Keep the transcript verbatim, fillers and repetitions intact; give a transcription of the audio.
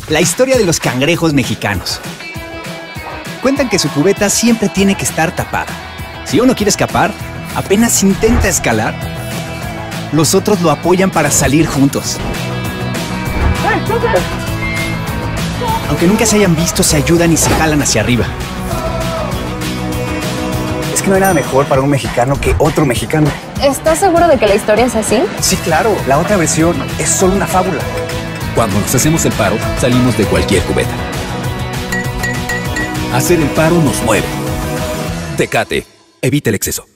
La historia de los cangrejos mexicanos. Cuentan que su cubeta siempre tiene que estar tapada. Si uno quiere escapar, apenas intenta escalar, los otros lo apoyan para salir juntos. Aunque nunca se hayan visto, se ayudan y se jalan hacia arriba. Es que no hay nada mejor para un mexicano que otro mexicano. ¿Estás seguro de que la historia es así? Sí, claro. La otra versión es solo una fábula. Cuando nos hacemos el paro, salimos de cualquier cubeta. Hacer el paro nos mueve. Tecate. Evita el exceso.